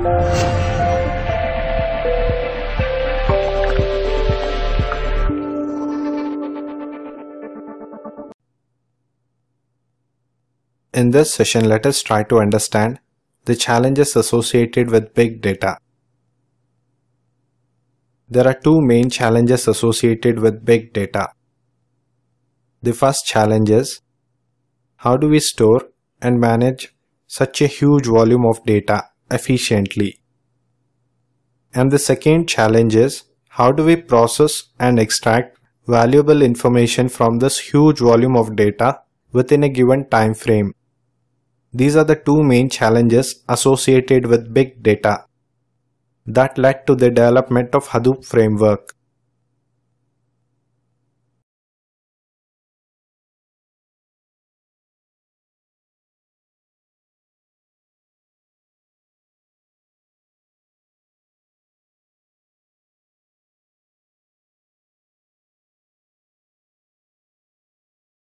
In this session, let us try to understand the challenges associated with big data. There are two main challenges associated with big data. The first challenge is, how do we store and manage such a huge volume of data efficiently? And the second challenge is, how do we process and extract valuable information from this huge volume of data within a given time frame? These are the two main challenges associated with big data that led to the development of Hadoop framework.